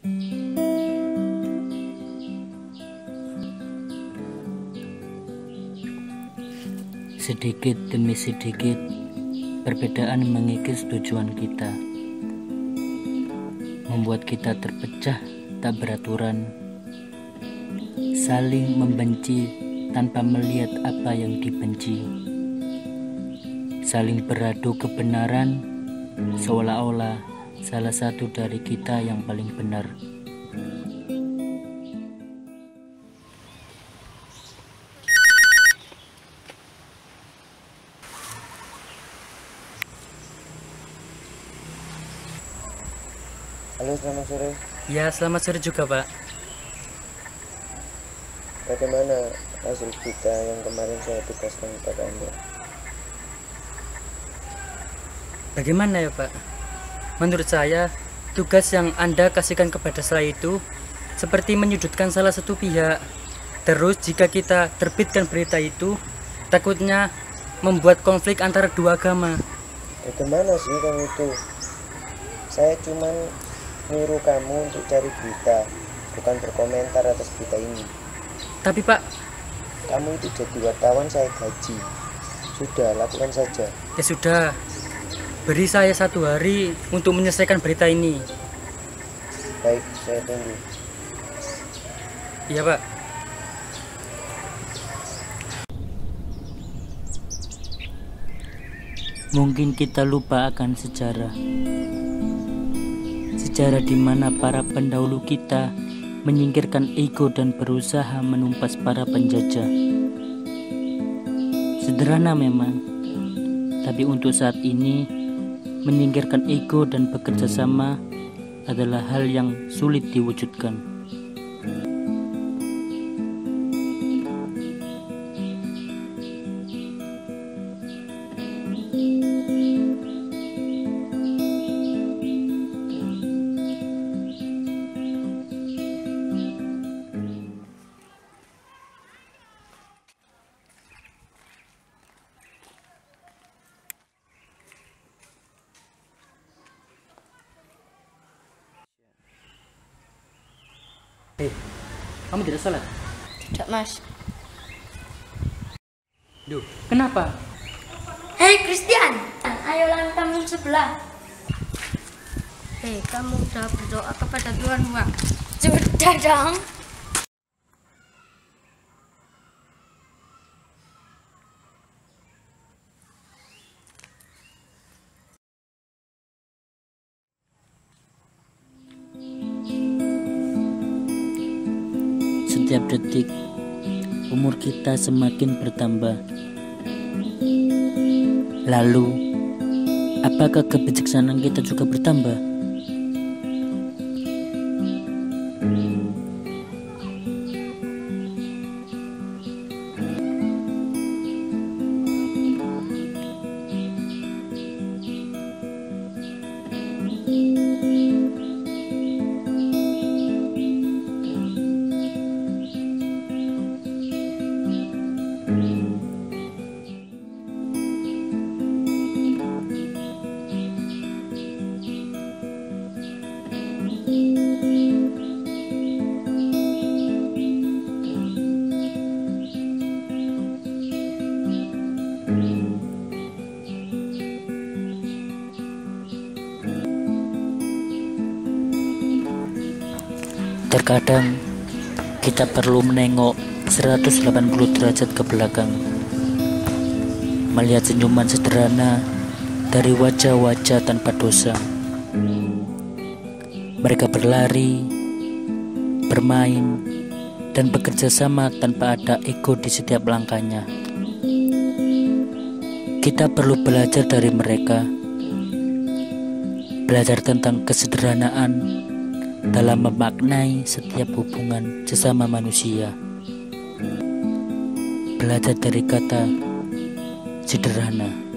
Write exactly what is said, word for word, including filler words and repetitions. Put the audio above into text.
Sedikit demi sedikit, perbedaan mengikis tujuan kita, membuat kita terpecah tak beraturan, saling membenci tanpa melihat apa yang dibenci, saling beradu kebenaran seolah-olah salah satu dari kita yang paling benar. Halo, selamat sore. Ya, selamat sore juga, Pak. Bagaimana hasil kita yang kemarin saya tugaskan kepada Anda? Bagaimana ya, Pak? Menurut saya, tugas yang Anda kasihkan kepada saya itu seperti menyudutkan salah satu pihak. Terus jika kita terbitkan berita itu, takutnya membuat konflik antara dua agama. Bagaimana sih kamu itu? Saya cuman nyuruh kamu untuk cari berita, bukan berkomentar atas berita ini. Tapi Pak, kamu itu jadi wartawan saya gaji. Sudah, lakukan saja. Ya sudah, beri saya satu hari untuk menyelesaikan berita ini. Baik, saya tunggu. Iya Pak. Mungkin kita lupa akan sejarah. Sejarah di mana para pendahulu kita menyingkirkan ego dan berusaha menumpas para penjajah. Sederhana memang, tapi untuk saat ini menyingkirkan ego dan bekerja sama adalah hal yang sulit diwujudkan. Hei, kamu tidak salat? Tidak, Mas. Duh, kenapa? Hei, Christian, ayolah kamu sebelah. Hei, kamu sudah berdoa kepada Tuhan, Bang? Sudah dong. Setiap detik, umur kita semakin bertambah. Lalu, apakah kebijaksanaan kita juga bertambah? Terkadang kita perlu menengok seratus delapan puluh derajat ke belakang, melihat senyuman sederhana dari wajah-wajah tanpa dosa. Mereka berlari, bermain, dan bekerja sama tanpa ada ego di setiap langkahnya. Kita perlu belajar dari mereka, belajar tentang kesederhanaan dalam memaknai setiap hubungan sesama manusia. Belajar dari kata sederhana.